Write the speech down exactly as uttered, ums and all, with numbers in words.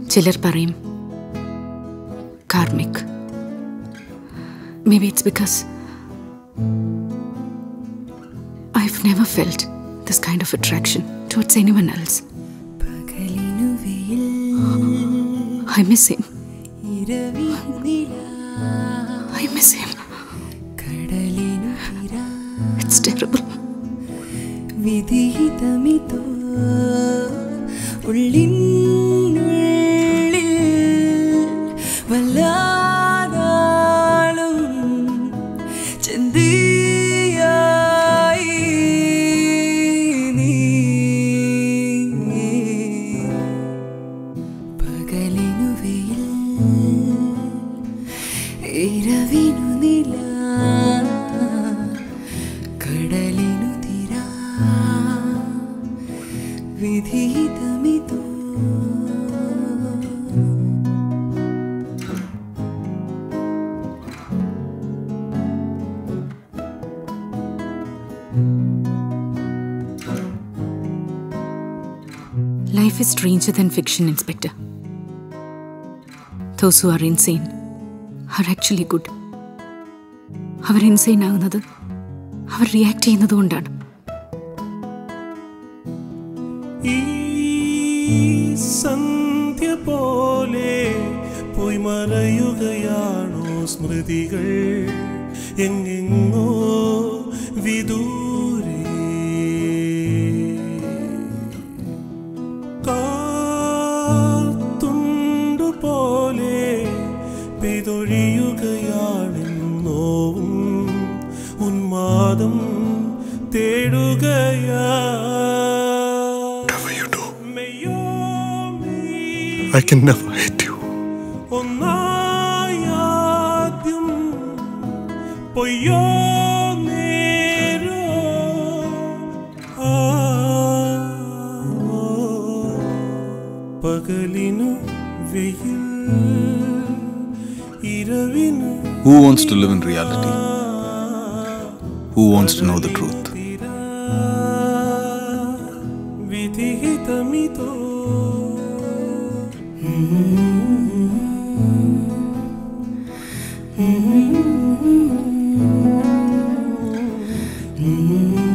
ചിലർ പറയും karmic. Maybe it's because I've never felt this kind of attraction towards anyone else. I miss him. I miss him. It's terrible. Vidhitamito ullinullil valladalum chendiyai nee pagalinu veyil iravinu nila kadalinu tira vidhitamito. Life is stranger than fiction, Inspector. Those who are insane are actually good. അവർ insane ആകുന്നത് അവർ react ചെയ്യുന്നത് കൊണ്ടാണ്. ഈ സന്ധ്യ പോലെ പോയി മറയുകയാണോ സ്മൃതികൾ എങ്ങെങ്ങോ വിദൂരെ കാത്തുണ്ടു പോലെ പെയ്തൊഴിയുകയാണെന്നോവും ഉന്മാദം തേടുകയാ. I can never hate you. ഒന്നായാദ്യം പൊയ്യോ നേരോ പകലിനു വെയിൽ ഇരവിനു. Who wants to live in reality? Who wants to know the truth? വിധിഹിതമിതോ. Mm-hmm.